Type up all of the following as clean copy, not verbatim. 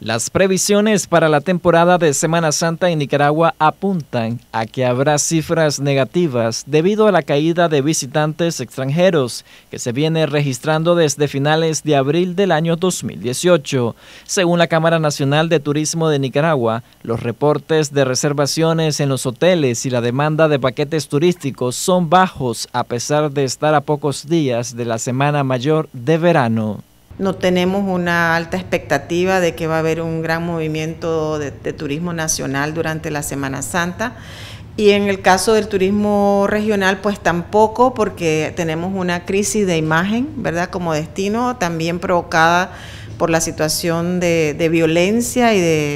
Las previsiones para la temporada de Semana Santa en Nicaragua apuntan a que habrá cifras negativas debido a la caída de visitantes extranjeros que se viene registrando desde finales de abril del año 2018. Según la Cámara Nacional de Turismo de Nicaragua, los reportes de reservaciones en los hoteles y la demanda de paquetes turísticos son bajos a pesar de estar a pocos días de la Semana Mayor de verano. No tenemos una alta expectativa de que va a haber un gran movimiento de turismo nacional durante la Semana Santa. Y en el caso del turismo regional, pues tampoco, porque tenemos una crisis de imagen, ¿verdad?, como destino, también provocada por la situación de violencia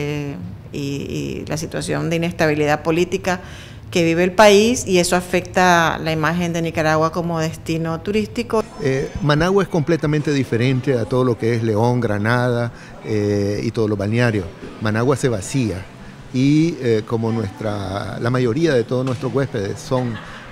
y la situación de inestabilidad política que vive el país, y eso afecta la imagen de Nicaragua como destino turístico. Managua es completamente diferente a todo lo que es León, Granada y todos los balnearios. Managua se vacía y como la mayoría de todos nuestros huéspedes son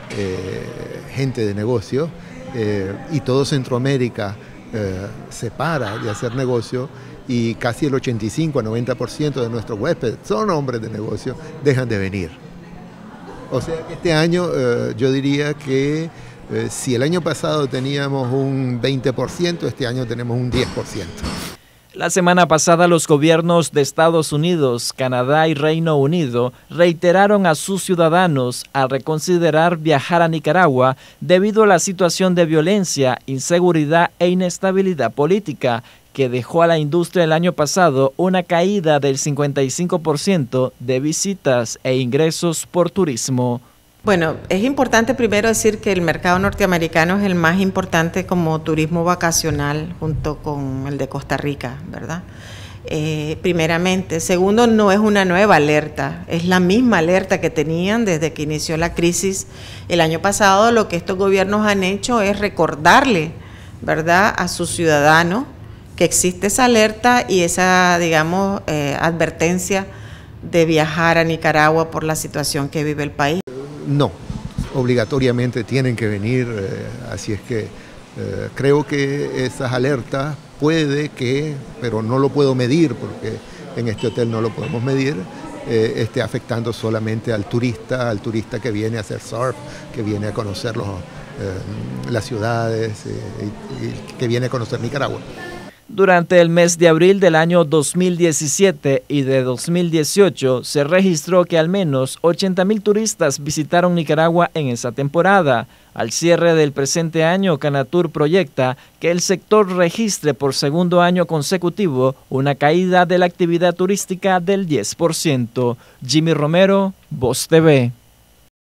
gente de negocio y todo Centroamérica se para de hacer negocio, y casi el 85 a 90% de nuestros huéspedes son hombres de negocio, dejan de venir. O sea que este año yo diría que si el año pasado teníamos un 20%, este año tenemos un 10%. La semana pasada los gobiernos de Estados Unidos, Canadá y Reino Unido reiteraron a sus ciudadanos a reconsiderar viajar a Nicaragua debido a la situación de violencia, inseguridad e inestabilidad política que dejó a la industria el año pasado una caída del 55% de visitas e ingresos por turismo. Bueno, es importante primero decir que el mercado norteamericano es el más importante como turismo vacacional junto con el de Costa Rica, ¿verdad? Primeramente. Segundo, no es una nueva alerta, es la misma alerta que tenían desde que inició la crisis el año pasado. Lo que estos gobiernos han hecho es recordarle, ¿verdad?, a sus ciudadanos que existe esa alerta y esa, digamos, advertencia de viajar a Nicaragua por la situación que vive el país. No, obligatoriamente tienen que venir, así es que creo que esas alertas puede que, pero no lo puedo medir porque en este hotel no lo podemos medir, esté afectando solamente al turista que viene a hacer surf, que viene a conocer las ciudades y que viene a conocer Nicaragua. Durante el mes de abril del año 2017 y de 2018 se registró que al menos 80,000 turistas visitaron Nicaragua en esa temporada. Al cierre del presente año, Canatur proyecta que el sector registre por segundo año consecutivo una caída de la actividad turística del 10%. Jimmy Romero, Voz TV.